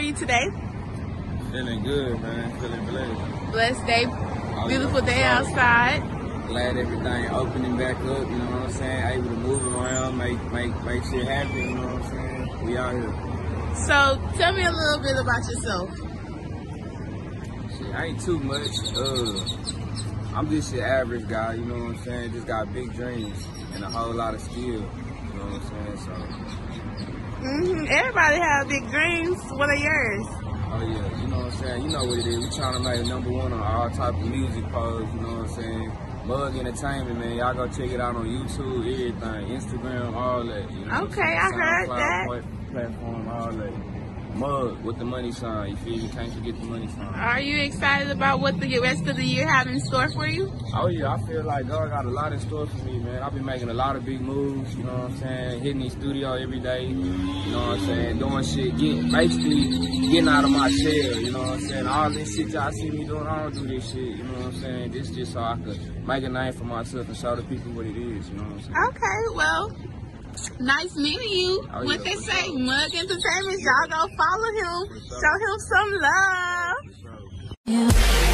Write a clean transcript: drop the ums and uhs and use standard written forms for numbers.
you today? Feeling good, man. Feeling blessed. Blessed day. Beautiful day outside. Glad everything opening back up, you know what I'm saying? Able to move around, make shit happen, you know what I'm saying? We out here. So, tell me a little bit about yourself. Shit, I ain't too much. I'm just your average guy, you know what I'm saying? Just got big dreams and a whole lot of skill, you know what I'm saying? So. Everybody have big dreams. What are yours? Oh yeah, you know what I'm saying? You know what it is. We trying to make #1 on all type of music posts, you know what I'm saying? Mug Entertainment, man. Y'all go check it out on YouTube, everything, Instagram, all that. You know okay, I heard that. Platform, all that. Mug with the money sign, you feel me? Can't forget the money sign. Are you excited about what the rest of the year have in store for you? Oh yeah, I feel like God got a lot in store for me, man. I've been making a lot of big moves, you know what I'm saying? Hitting the studio every day, you know what I'm saying? Doing shit, basically getting out of my shell, you know what I'm saying? All this shit y'all see me doing, I don't do this shit, you know what I'm saying? This just so I could make a name for myself and show the people what it is, you know what I'm saying? Okay, well, nice meeting you. Oh, what yeah, they say, sure. Mug Entertainment, y'all go follow him, show him some love. For sure. Yeah.